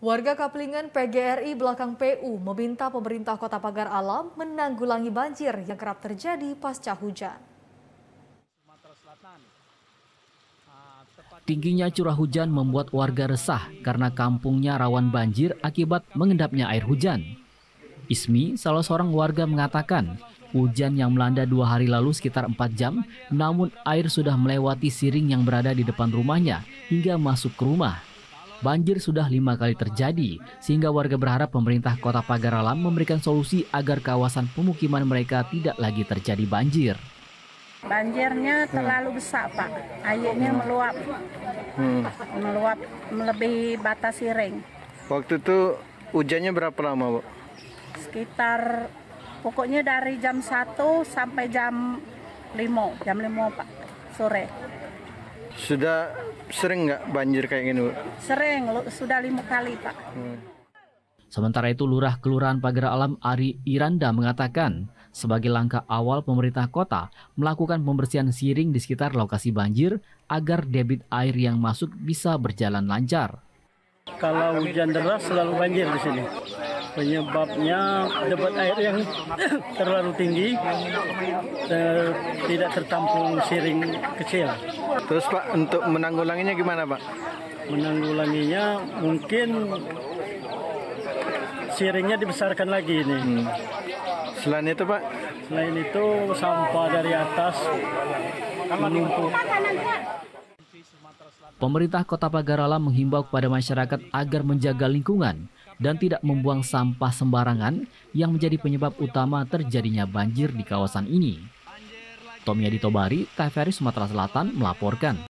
Warga Kaplingan PGRI Belakang PU meminta pemerintah Kota Pagar Alam menanggulangi banjir yang kerap terjadi pasca hujan. Tingginya curah hujan membuat warga resah karena kampungnya rawan banjir akibat mengendapnya air hujan. Ismi, salah seorang warga mengatakan, hujan yang melanda 2 hari lalu sekitar 4 jam, namun air sudah melewati siring yang berada di depan rumahnya hingga masuk ke rumah. Banjir sudah 5 kali terjadi, sehingga warga berharap pemerintah Kota Pagar Alam memberikan solusi agar kawasan pemukiman mereka tidak lagi terjadi banjir. Banjirnya terlalu besar, Pak. Airnya meluap melebihi batas siring. Waktu itu hujannya berapa lama, Bu? Sekitar, pokoknya dari jam 1 sampai jam 5, Pak, sore. Sudah sering nggak banjir kayak gini, Bu? Sering, sudah 5 kali, Pak. Sementara itu, Lurah Kelurahan Pagar Alam Ari Iranda mengatakan, sebagai langkah awal pemerintah kota melakukan pembersihan siring di sekitar lokasi banjir agar debit air yang masuk bisa berjalan lancar. Kalau hujan deras selalu banjir di sini. Penyebabnya debit air yang terlalu tinggi, tidak tertampung siring kecil. Terus Pak, untuk menanggulanginya gimana, Pak? Menanggulanginya mungkin siringnya dibesarkan lagi ini. Selain itu, Pak? Selain itu sampah dari atas menumpuk. Pemerintah Kota Pagar Alam menghimbau kepada masyarakat agar menjaga lingkungan dan tidak membuang sampah sembarangan yang menjadi penyebab utama terjadinya banjir di kawasan ini. Tommy Aditobari, TVRI Sumatera Selatan melaporkan.